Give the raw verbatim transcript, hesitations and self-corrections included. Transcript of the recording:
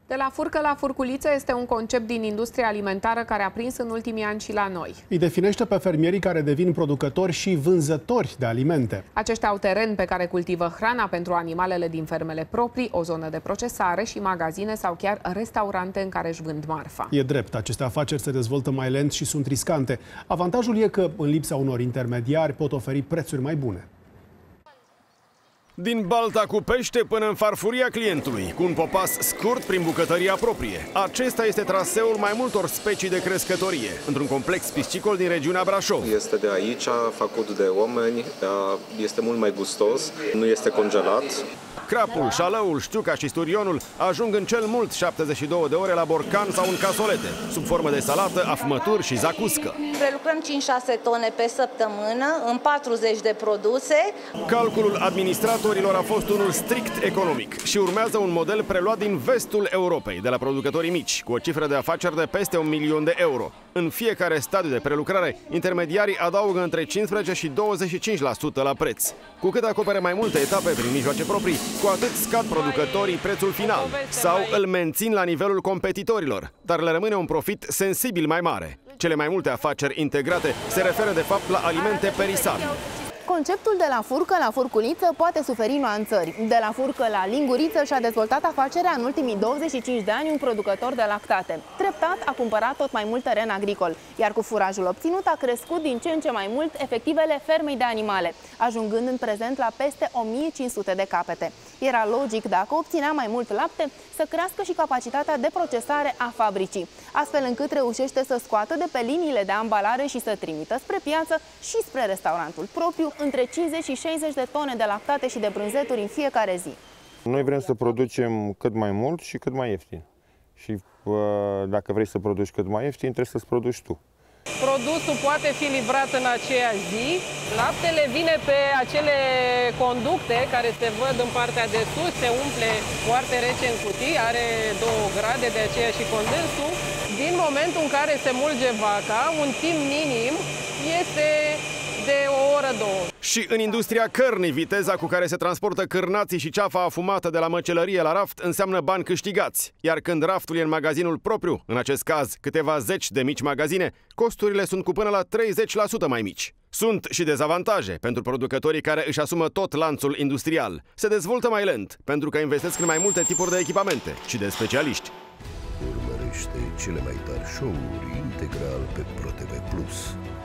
De la furcă la furculiță este un concept din industria alimentară care a prins în ultimii ani și la noi. Îi definește pe fermierii care devin producători și vânzători de alimente. Aceștia au teren pe care cultivă hrana pentru animalele din fermele proprii, o zonă de procesare și magazine sau chiar restaurante în care își vând marfa. E drept, aceste afaceri se dezvoltă mai lent și sunt riscante. Avantajul e că, în lipsa unor intermediari, pot oferi prețuri mai bune. Din balta cu pește până în farfuria clientului, cu un popas scurt prin bucătăria proprie. Acesta este traseul mai multor specii de crescătorie, într-un complex piscicol din regiunea Brașov. Este de aici, făcut de oameni, este mult mai gustos, nu este congelat. Crapul, șalăul, știuca și sturionul ajung în cel mult șaptezeci și două de ore la borcan sau în casolete, sub formă de salată, afumături și zacuscă. Prelucrăm cinci șase tone pe săptămână în patruzeci de produse. Calculul administratorilor a fost unul strict economic și urmează un model preluat din vestul Europei, de la producătorii mici, cu o cifră de afaceri de peste un milion de euro. În fiecare stadiu de prelucrare, intermediarii adaugă între cincisprezece și douăzeci și cinci la sută la preț. Cu cât acopere mai multe etape prin mijloace proprii, cu atât scad producătorii prețul final sau îl mențin la nivelul competitorilor, dar le rămâne un profit sensibil mai mare. Cele mai multe afaceri integrate se referă de fapt la alimente perisabile. Conceptul de la furcă la furculiță poate suferi nuanțări. De la furcă la linguriță și-a dezvoltat afacerea în ultimii douăzeci și cinci de ani un producător de lactate. Treptat a cumpărat tot mai mult teren agricol, iar cu furajul obținut a crescut din ce în ce mai mult efectivele fermei de animale, ajungând în prezent la peste o mie cinci sute de capete. Era logic, dacă obținea mai mult lapte, să crească și capacitatea de procesare a fabricii, astfel încât reușește să scoată de pe liniile de ambalare și să trimită spre piață și spre restaurantul propriu între cincizeci și șaizeci de tone de lactate și de brânzeturi în fiecare zi. Noi vrem să producem cât mai mult și cât mai ieftin. Și dacă vrei să produci cât mai ieftin, trebuie să-ți produci tu. Produsul poate fi livrat în aceeași zi. Laptele vine pe acele conducte care se văd în partea de sus, se umple foarte rece în cutii, are două grade, de aceea și condensul. Din momentul în care se mulge vaca, un timp minim este de o oră, două. Și în industria cărnii, viteza cu care se transportă cârnații și ceafa afumată de la măcelărie la raft înseamnă bani câștigați. Iar când raftul e în magazinul propriu, în acest caz câteva zeci de mici magazine, costurile sunt cu până la treizeci la sută mai mici. Sunt și dezavantaje pentru producătorii care își asumă tot lanțul industrial. Se dezvoltă mai lent, pentru că investesc în mai multe tipuri de echipamente și de specialiști. Urmărește cele mai tari show-uri integral pe ProTV plus.